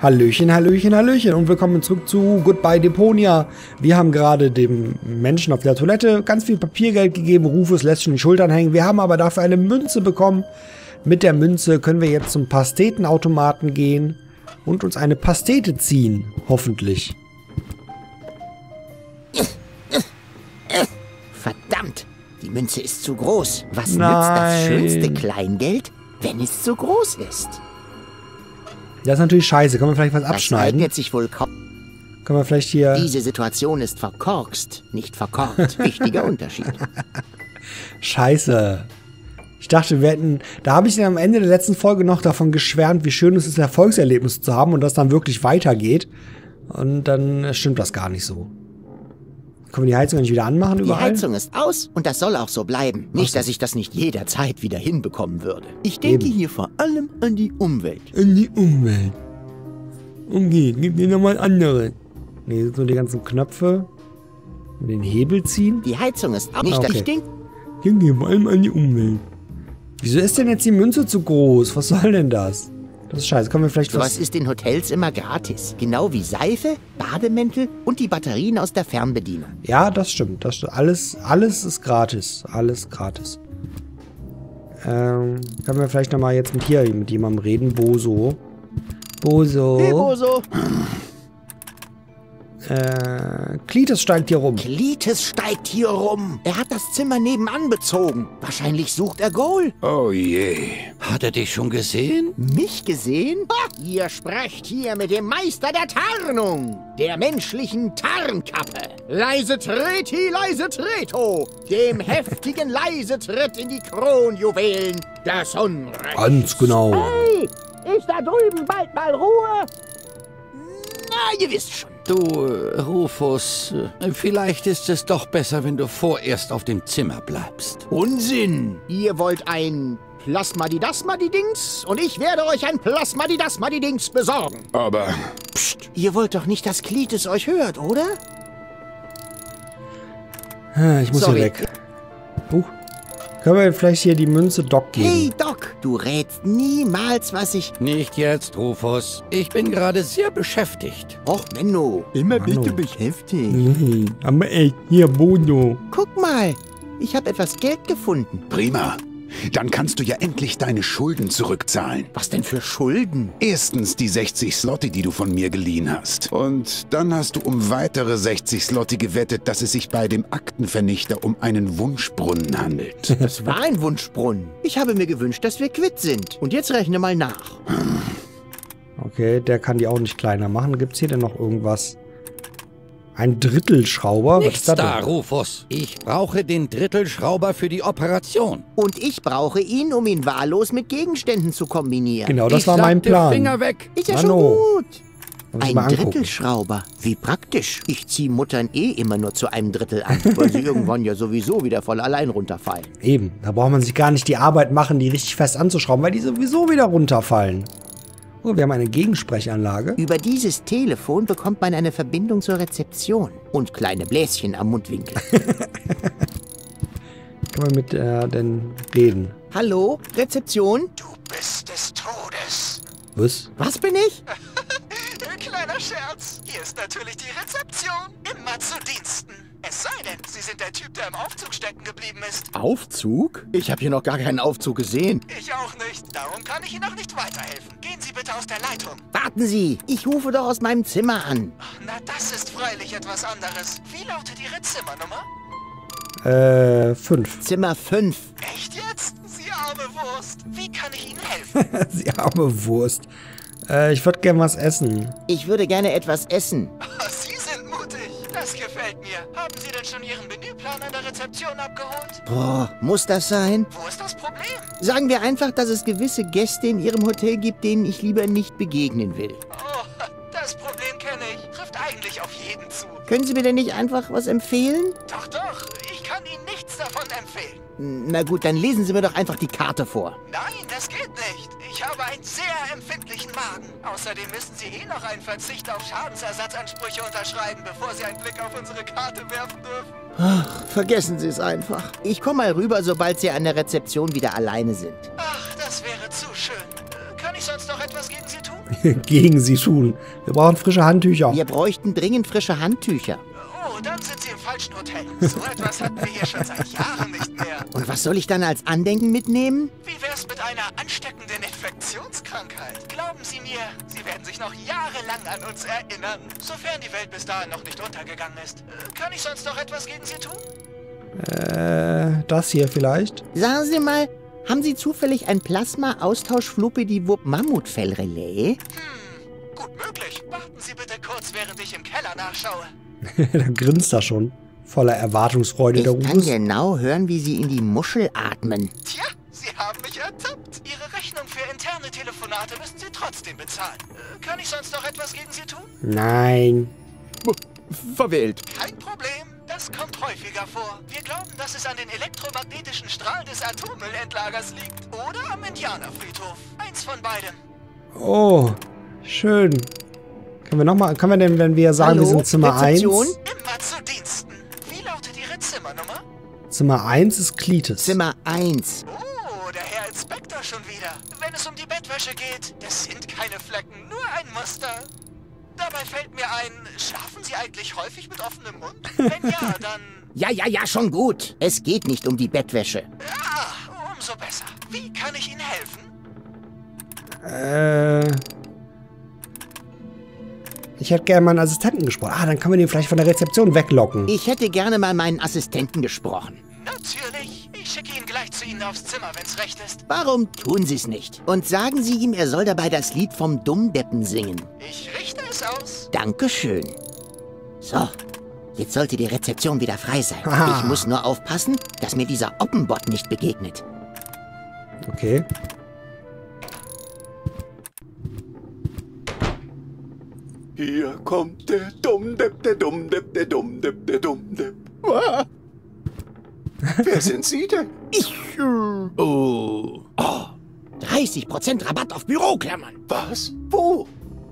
Hallöchen, Hallöchen, Hallöchen und willkommen zurück zu Goodbye Deponia. Wir haben gerade dem Menschen auf der Toilette ganz viel Papiergeld gegeben. Rufus lässt schon die Schultern hängen. Wir haben aber dafür eine Münze bekommen. Mit der Münze können wir jetzt zum Pastetenautomaten gehen und uns eine Pastete ziehen. Hoffentlich. Verdammt, die Münze ist zu groß. Was nützt das schönste Kleingeld, wenn es zu groß ist? Das ist natürlich scheiße. Können wir vielleicht was abschneiden? Das eignet sich wohl kaum. Können wir vielleicht hier... Diese Situation ist verkorkst, nicht verkorkt. Wichtiger Unterschied. Scheiße. Ich dachte, wir hätten... Da habe ich dann am Ende der letzten Folge noch davon geschwärmt, wie schön es ist, Erfolgserlebnisse zu haben und das dann wirklich weitergeht. Und dann stimmt das gar nicht so. Können wir die Heizung nicht wieder anmachen überall? Die Heizung ist aus und das soll auch so bleiben. Nicht, dass ich das nicht jederzeit wieder hinbekommen würde. Ich denke hier vor allem an die Umwelt. An die Umwelt. Okay, gib mir nochmal andere. Ne, hier sind nur die ganzen Knöpfe. Den Hebel ziehen. Die Heizung ist aus. Nicht, Okay. dass ich denke... Hier gehen vor allem an die Umwelt. Wieso ist denn jetzt die Münze zu groß? Was soll denn das? Das ist scheiße. Können wir vielleicht Sowas ist in Hotels immer gratis. Genau wie Seife, Bademäntel und die Batterien aus der Fernbedienung. Ja, das stimmt. Das stimmt. Alles ist gratis. Alles gratis. Können wir vielleicht nochmal jetzt mit jemandem reden? Boso. Boso. Hey, Boso. Klites steigt hier rum. Klites steigt hier rum. Er hat das Zimmer nebenan bezogen. Wahrscheinlich sucht er Goal. Oh je. Hat er dich schon gesehen? Mich gesehen? Ha, ihr sprecht hier mit dem Meister der Tarnung, der menschlichen Tarnkappe. Leise Treti, leise Treto, dem heftigen leise Tritt in die Kronjuwelen des Unrechts. Ganz genau. Hey, ist da drüben bald mal Ruhe? Na, ihr wisst schon. Du, Rufus, vielleicht ist es doch besser, wenn du vorerst auf dem Zimmer bleibst. Unsinn! Ihr wollt ein Plasmadidasmadidings und ich werde euch ein Plasmadidasmadidings besorgen. Aber... Psst, ihr wollt doch nicht, dass Klites euch hört, oder? Ich muss Sorry. hier weg. Können wir vielleicht hier die Münze Doc geben? Hey, Doc, du rätst niemals, was ich... Nicht jetzt, Rufus. Ich bin gerade sehr beschäftigt. Och, Menno, immer Manno. bist du beschäftigt. Aber ey, hier, Bono. Guck mal, ich habe etwas Geld gefunden. Prima. Dann kannst du ja endlich deine Schulden zurückzahlen. Was denn für Schulden? Erstens die 60 Slotti, die du von mir geliehen hast. Und dann hast du um weitere 60 Slotti gewettet, dass es sich bei dem Aktenvernichter um einen Wunschbrunnen handelt. Das war ein Wunschbrunnen. Ich habe mir gewünscht, dass wir quitt sind. Und jetzt rechne mal nach. Okay, der kann die auch nicht kleiner machen. Gibt's hier denn noch irgendwas? Ein Drittelschrauber? Was Nichts ist das da, denn? Rufus. Ich brauche den Drittelschrauber für die Operation. Und ich brauche ihn, um ihn wahllos mit Gegenständen zu kombinieren. Genau, das Ich war mein sagte, Plan. Finger weg. Ist ja Manno. schon gut. Muss ich Ein mal angucken. Drittelschrauber. Wie praktisch. Ich ziehe Muttern immer nur zu einem Drittel an, weil sie irgendwann ja sowieso wieder voll allein runterfallen. Eben, da braucht man sich gar nicht die Arbeit machen, die richtig fest anzuschrauben, weil die sowieso wieder runterfallen. Oh, wir haben eine Gegensprechanlage. Über dieses Telefon bekommt man eine Verbindung zur Rezeption und kleine Bläschen am Mundwinkel. Können wir mit denn reden? Hallo, Rezeption? Du bist des Todes. Was? Was bin ich? Kleiner Scherz. Hier ist natürlich die Rezeption. Immer zu Diensten. Es sei denn, Sie sind der Typ, der im Aufzug stecken geblieben ist. Aufzug? Ich habe hier noch gar keinen Aufzug gesehen. Ich auch nicht. Darum kann ich Ihnen auch nicht weiterhelfen. Gehen Sie bitte aus der Leitung. Warten Sie, ich rufe doch aus meinem Zimmer an. Na, das ist freilich etwas anderes. Wie lautet Ihre Zimmernummer? 5. Zimmer 5. Echt jetzt? Sie arme Wurst. Wie kann ich Ihnen helfen? Sie arme Wurst. Ich würde gern was essen. Ich würde gerne etwas essen. Oh, Sie sind mutig. Das gefällt mir. Haben Sie denn schon Ihren Menüplan an der Rezeption abgeholt? Boah, muss das sein? Wo ist das Problem? Sagen wir einfach, dass es gewisse Gäste in Ihrem Hotel gibt, denen ich lieber nicht begegnen will. Oh, das Problem kenne ich. Trifft eigentlich auf jeden zu. Können Sie mir denn nicht einfach was empfehlen? Doch, doch. Ich kann Ihnen nichts davon empfehlen. Na gut, dann lesen Sie mir doch einfach die Karte vor. Nein, das geht nicht. Ich habe einen sehr empfindlichen Magen. Außerdem müssen Sie noch einen Verzicht auf Schadensersatzansprüche unterschreiben, bevor Sie einen Blick auf unsere Karte werfen dürfen. Ach, vergessen Sie es einfach. Ich komme mal rüber, sobald Sie an der Rezeption wieder alleine sind. Ach, das wäre zu schön. Kann ich sonst noch etwas gegen Sie tun? gegen sie tun. Wir brauchen frische Handtücher. Wir bräuchten dringend frische Handtücher. Oh, dann sind Sie im falschen Hotel. So etwas hatten wir hier schon seit Jahren nicht mehr. Und was soll ich dann als Andenken mitnehmen? Wie wär's mit einer ansteckenden Infektionskrankheit? Glauben Sie mir, Sie werden sich noch jahrelang an uns erinnern, sofern die Welt bis dahin noch nicht untergegangen ist. Kann ich sonst noch etwas gegen Sie tun? Das hier vielleicht. Sagen Sie mal, haben Sie zufällig ein Plasma-Austausch-Flupidiwupp-Mammutfellrelais? Gut möglich. Warten Sie bitte kurz, während ich im Keller nachschaue. Da grinst er schon. Voller Erwartungsfreude, der Ich kann Rufus. genau hören, wie Sie in die Muschel atmen. Tja, Sie haben mich ertappt. Ihre Rechnung für interne Telefonate müssen Sie trotzdem bezahlen. Kann ich sonst noch etwas gegen Sie tun? Nein. Verwählt. Kein Problem. Das kommt häufiger vor. Wir glauben, dass es an den elektromagnetischen Strahlen des Atommüllendlagers liegt. Oder am Indianerfriedhof. Eins von beidem. Oh, schön. Können wir denn, wenn wir sagen, Hallo, wir sind Zimmer 1? Rezeption? Immer zu Diensten. Wie lautet Ihre Zimmernummer? Zimmer 1 ist Cletus. Zimmer 1. Oh, der Herr Inspektor schon wieder. Wenn es um die Bettwäsche geht, das sind keine Flecken, nur ein Muster. Dabei fällt mir ein, schlafen Sie eigentlich häufig mit offenem Mund? Wenn ja, dann... Ja, schon gut. Es geht nicht um die Bettwäsche. Ah, umso besser. Wie kann ich Ihnen helfen? Ich hätte gerne meinen Assistenten gesprochen. Dann können wir den vielleicht von der Rezeption weglocken. Ich hätte gerne mal meinen Assistenten gesprochen. Natürlich. Ich schicke ihn gleich zu Ihnen aufs Zimmer, wenn's recht ist. Warum tun Sie es nicht? Und sagen Sie ihm, er soll dabei das Lied vom Dummdeppen singen. Ich richte es aus. Dankeschön. So, jetzt sollte die Rezeption wieder frei sein. Aha. Ich muss nur aufpassen, dass mir dieser Oppenbot nicht begegnet. Okay. Hier kommt der Dummdepp, der Dummdepp, der Dummdepp, der Dummdepp. Ah. Wer sind Sie denn? 30% Rabatt auf Büroklammern. Was? Wo?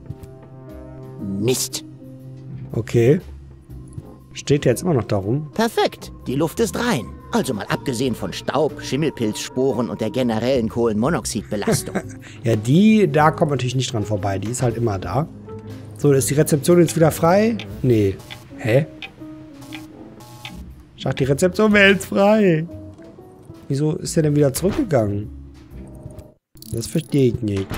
Mist. Okay. Steht jetzt immer noch darum. Perfekt, die Luft ist rein. Also mal abgesehen von Staub, Schimmelpilzsporen und der generellen Kohlenmonoxidbelastung. Ja, da kommt natürlich nicht dran vorbei. Die ist halt immer da. So, ist die Rezeption jetzt wieder frei? Nee. Hä? Ich dachte, die Rezeption wäre jetzt frei. Wieso ist der denn wieder zurückgegangen? Das verstehe ich nicht.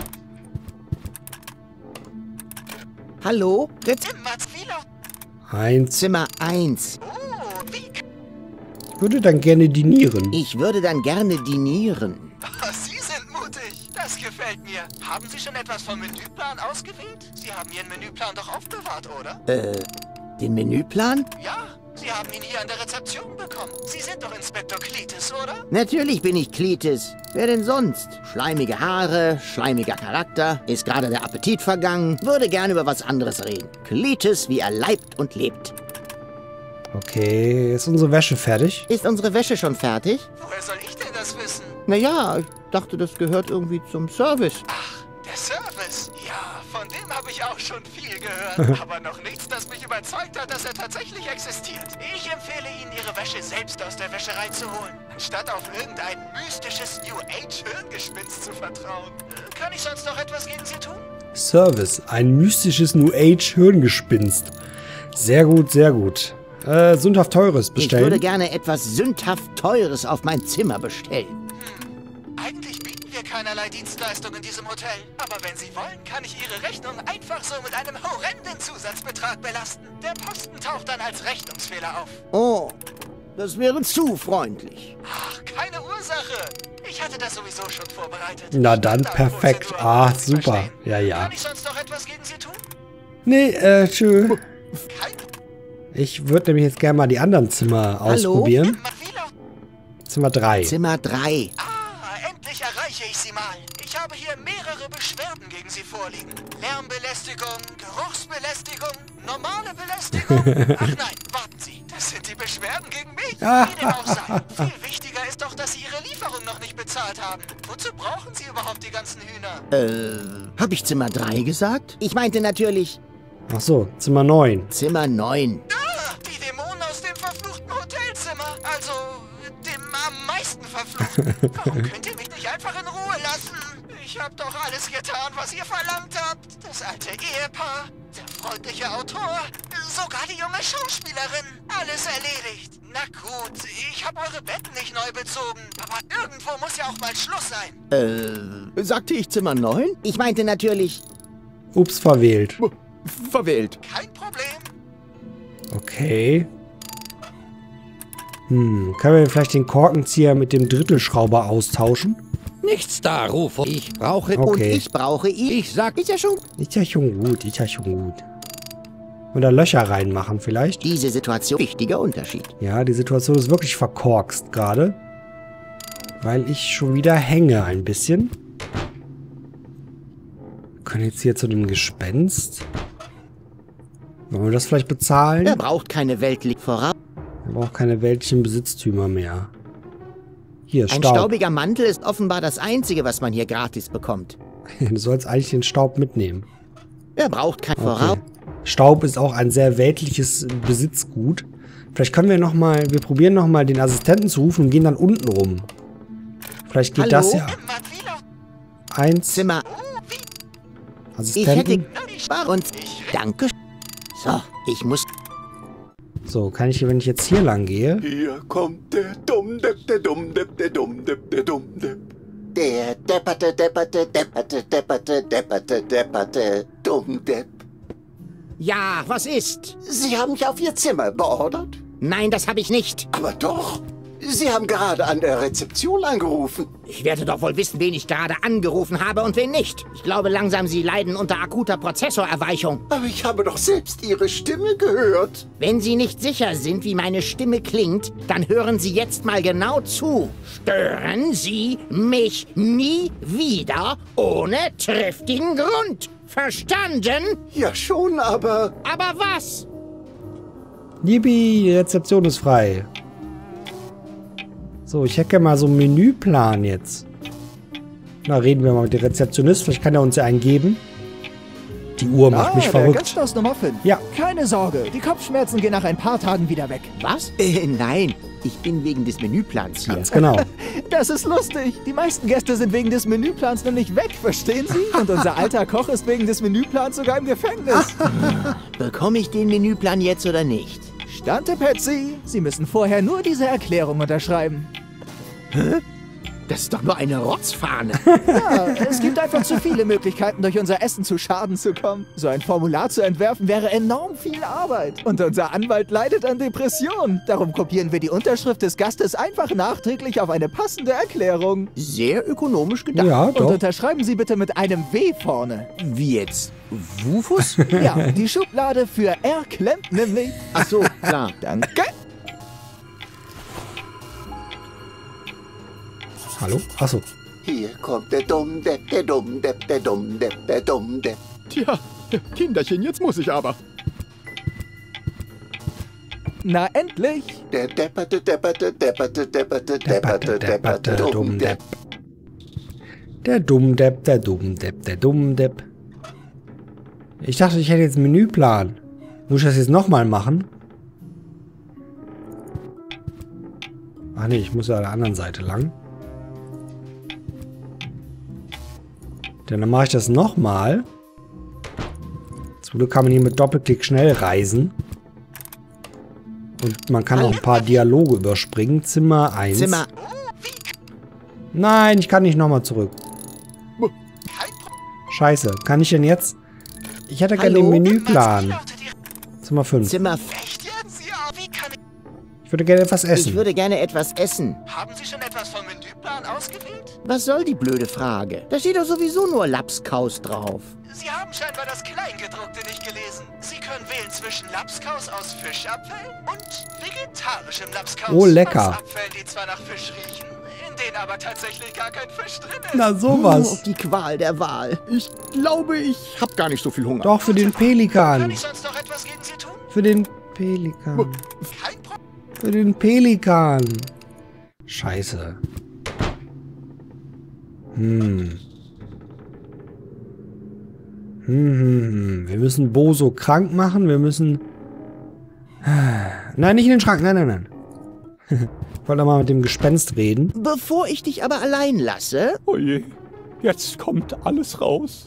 Hallo? Immer wie laut... 1. Zimmer 1. Oh, wie... Ich würde dann gerne dinieren. Ich würde dann gerne dinieren. Sie sind mutig. Das gefällt mir. Haben Sie schon etwas vom Menüplan ausgewählt? Sie haben Ihren Menüplan doch aufbewahrt, oder? Den Menüplan? Ja, Sie haben ihn hier an der Rezeption bekommen. Sie sind doch Inspektor Cletus, oder? Natürlich bin ich Cletus. Wer denn sonst? Schleimige Haare, schleimiger Charakter, ist gerade der Appetit vergangen, würde gerne über was anderes reden. Cletus, wie er leibt und lebt. Okay, ist unsere Wäsche fertig? Ist unsere Wäsche schon fertig? Woher soll ich denn das wissen? Naja, ich dachte, das gehört irgendwie zum Service. Ach, der Service. Ja, von dem habe ich auch schon viel gehört. Aber noch nichts, das mich überzeugt hat, dass er tatsächlich existiert. Ich empfehle Ihnen, Ihre Wäsche selbst aus der Wäscherei zu holen, anstatt auf irgendein mystisches New Age Hirngespinst zu vertrauen. Kann ich sonst noch etwas gegen Sie tun? Service. Ein mystisches New Age Hirngespinst. Sehr gut, sehr gut. Sündhaft Teures bestellen. Ich würde gerne etwas sündhaft Teures auf mein Zimmer bestellen. Eigentlich bieten wir keinerlei Dienstleistung in diesem Hotel. Aber wenn Sie wollen, kann ich Ihre Rechnung einfach so mit einem horrenden Zusatzbetrag belasten. Der Posten taucht dann als Rechnungsfehler auf. Oh, das wäre zu freundlich. Ach, keine Ursache. Ich hatte das sowieso schon vorbereitet. Na dann, perfekt. Standardprozedur. Sie Super. verstehen. Ja, ja. Kann ich sonst noch etwas gegen Sie tun? Nee, tschö. Kein... Ich würde nämlich jetzt gerne mal die anderen Zimmer ausprobieren. Wie laut... Zimmer 3. Zimmer 3. Endlich erreiche ich Sie mal. Ich habe hier mehrere Beschwerden gegen Sie vorliegen. Lärmbelästigung, Geruchsbelästigung, normale Belästigung. Ach nein, warten Sie. Das sind die Beschwerden gegen mich. Wie dem auch sei. Viel wichtiger ist doch, dass Sie Ihre Lieferung noch nicht bezahlt haben. Wozu brauchen Sie überhaupt die ganzen Hühner? Hab ich Zimmer 3 gesagt? Ich meinte natürlich Ach so, Zimmer 9. Zimmer 9. Ah, die Dämonen aus dem verfluchten Hotelzimmer. Also, dem am meisten verfluchten. Warum könnt ihr mich nicht einfach in Ruhe lassen? Ich hab doch alles getan, was ihr verlangt habt. Das alte Ehepaar, der freundliche Autor, sogar die junge Schauspielerin. Alles erledigt. Na gut, ich habe eure Betten nicht neu bezogen. Aber irgendwo muss ja auch mal Schluss sein. Sagte ich Zimmer 9? Ich meinte natürlich Ups, verwählt. verwählt. Kein Problem. Okay. Können wir vielleicht den Korkenzieher mit dem Drittelschrauber austauschen? Nichts da, Rufus. Ich brauche... Okay. Und ich brauche ihn. Ich sag... Ist ja schon Ist ja schon gut, ist ja schon gut. Oder Löcher reinmachen vielleicht? diese Situation. Wichtiger Unterschied. Ja, die Situation ist wirklich verkorkst gerade. Weil ich schon wieder hänge ein bisschen. Wir können jetzt hier zu dem Gespenst. Wollen wir das vielleicht bezahlen? Er braucht keine weltliche Voraus. Er braucht keine weltlichen Besitztümer mehr. Hier, Ein Staub. staubiger Mantel ist offenbar das Einzige, was man hier gratis bekommt. Du sollst eigentlich den Staub mitnehmen. Er braucht kein Voraus. Okay. Staub ist auch ein sehr weltliches Besitzgut. Vielleicht können wir nochmal, wir probieren nochmal den Assistenten zu rufen und gehen dann unten rum. Vielleicht geht Hallo? das ja. Immer wieder. 1, Zimmer. Ich hätte Assistenten. Spar und danke. So, ich muss. So, kann ich, wenn ich jetzt hier lang gehe. Hier kommt der Dummdepp, der Dummdepp, der Dummdepp, der Dummdepp. Der depperte Dummdepp. Ja, was ist? Sie haben mich auf Ihr Zimmer beordert? Nein, das habe ich nicht. Aber doch. Sie haben gerade an der Rezeption angerufen. Ich werde doch wohl wissen, wen ich gerade angerufen habe und wen nicht. Ich glaube langsam, Sie leiden unter akuter Prozessorerweichung. Aber ich habe doch selbst Ihre Stimme gehört. Wenn Sie nicht sicher sind, wie meine Stimme klingt, dann hören Sie jetzt mal genau zu. Stören Sie mich nie wieder ohne triftigen Grund. Verstanden? Ja schon, aber... Aber was? Yippie, die Rezeption ist frei. So, ich hätte mal so einen Menüplan jetzt. Na, reden wir mal mit dem Rezeptionist. Vielleicht kann er uns ja einen geben. Die Uhr macht mich Der verrückt. Gasthaus Nummer 5. Ja. Keine Sorge, die Kopfschmerzen gehen nach ein paar Tagen wieder weg. Was? Nein, ich bin wegen des Menüplans hier. Ganz genau. Das ist lustig. Die meisten Gäste sind wegen des Menüplans nämlich weg, verstehen Sie? Und unser alter Koch ist wegen des Menüplans sogar im Gefängnis. Bekomme ich den Menüplan jetzt oder nicht? Stante Patsy, Sie müssen vorher nur diese Erklärung unterschreiben. Das ist doch nur eine Rotzfahne. Ja, es gibt einfach zu viele Möglichkeiten, durch unser Essen zu Schaden zu kommen. So ein Formular zu entwerfen wäre enorm viel Arbeit. Und unser Anwalt leidet an Depressionen. Darum kopieren wir die Unterschrift des Gastes einfach nachträglich auf eine passende Erklärung. Sehr ökonomisch gedacht. Ja, Und doch. unterschreiben Sie bitte mit einem W vorne. Wie jetzt? Wufus? Ja, die Schublade für R klemmt nämlich. Ach so, klar. Danke. Hallo? Achso. Hier kommt der Dummdepp, der Dummdepp, der Dummdepp, der Dummdepp. Tja, Kinderchen, jetzt muss ich aber. Na endlich. Der depperte Dummdepp. Der Dummdepp, der Dummdepp, der Dummdepp. Ich dachte, ich hätte jetzt einen Menüplan. Muss ich das jetzt nochmal machen? Ach nee, ich muss ja an der anderen Seite lang. Dann mache ich das nochmal. Zum Glück kann man hier mit Doppelklick schnell reisen. Und man kann auch ein paar Dialoge überspringen. Zimmer 1. Zimmer. Nein, ich kann nicht nochmal zurück. Scheiße, kann ich denn jetzt? Ich hätte gerne den Hallo? Menüplan. Zimmer 5. Zimmer. Echt jetzt? Ja, wie kann ich... Ich würde gerne etwas Ich essen. würde gerne etwas essen. Haben Sie schon etwas vom Menüplan ausgewählt? Was soll die blöde Frage? Da steht doch sowieso nur Lapskaus drauf. Sie haben scheinbar das Kleingedruckte nicht gelesen. Sie können wählen zwischen Lapskaus aus Fischabfällen und vegetarischem Lapskaus Oh, lecker. aus Abfällen, die zwar nach Fisch riechen, in denen aber tatsächlich gar kein Fisch drin ist. Na sowas. Die Qual der Wahl. Ich glaube, ich habe gar nicht so viel Hunger. Doch, für den Kann Pelikan. ich sonst noch etwas gegen Sie tun? Für den Pelikan. Kein Problem. Für den Pelikan. Scheiße. Wir müssen Boso krank machen. Wir müssen... Nein, nicht in den Schrank. Nein, nein, nein. Ich wollte mal mit dem Gespenst reden. Bevor ich dich aber allein lasse, Oh je. Jetzt kommt alles raus.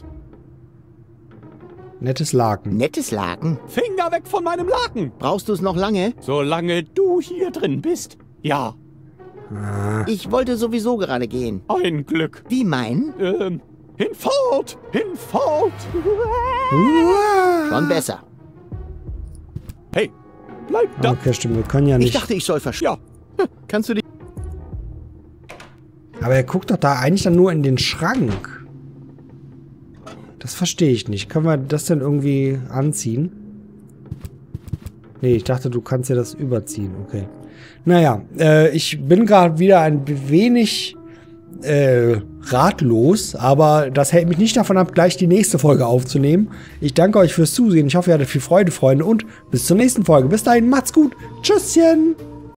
Nettes Laken. Nettes Laken? Finger weg von meinem Laken! Brauchst du es noch lange? Solange du hier drin bist, ja. Ich wollte sowieso gerade gehen. Ein Glück. Wie mein? Hinfort! Hinfort! Schon besser. Hey, bleib da! Okay, stimmt, wir können ja nicht... Ich dachte, ich soll verschwinden. Ja, kannst du die... Aber er guckt doch da eigentlich dann nur in den Schrank. Das verstehe ich nicht. Können wir das denn irgendwie anziehen? Nee, ich dachte, du kannst ja das überziehen. Okay. Naja, ich bin gerade wieder ein wenig ratlos, aber das hält mich nicht davon ab, gleich die nächste Folge aufzunehmen. Ich danke euch fürs Zusehen. Ich hoffe, ihr hattet viel Freude, Freunde, und bis zur nächsten Folge. Bis dahin, macht's gut. Tschüsschen!